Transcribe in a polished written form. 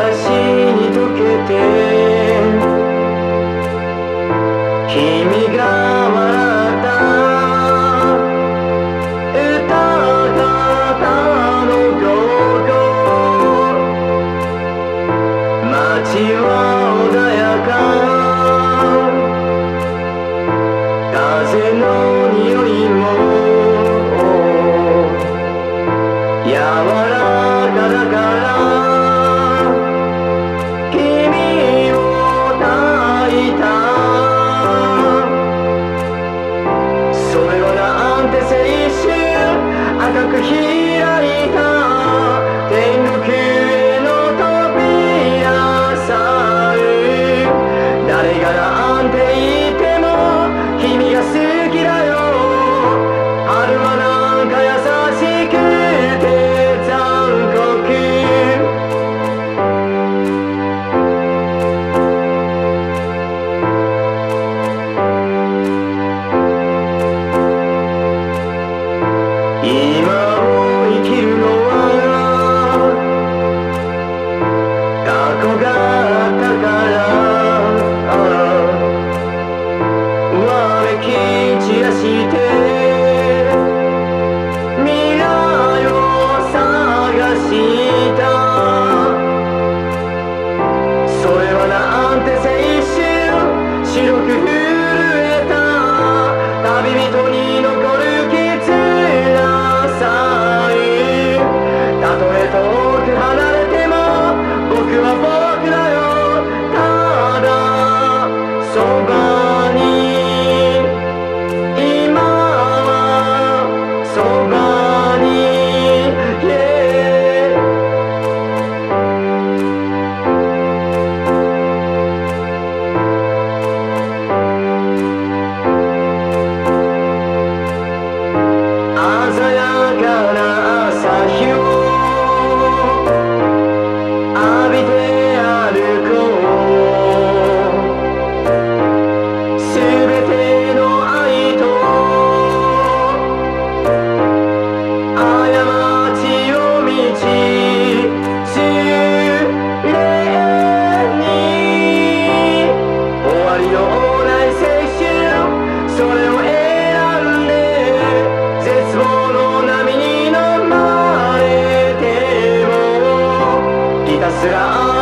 東に溶けて君が笑った歌方の午後街は穏やか風の匂いも柔らかだから君を抱いたそれはなんて青春赤く開いた天国への扉さえ誰がなんて言っても君が好きだよ春はなんか優しくて残酷今を生きるのは過去があったからわめき散らして未来を探したそれはなんて青春白く震えた旅人に残る絆さえたとえ遠く離れても僕は僕だよただそばに今はそばに、yeah鮮やかな朝日を浴びて歩こうすべての愛と過ちを道連れに終わりのない青春それを選んで絶望の波に飲まれてもひたすら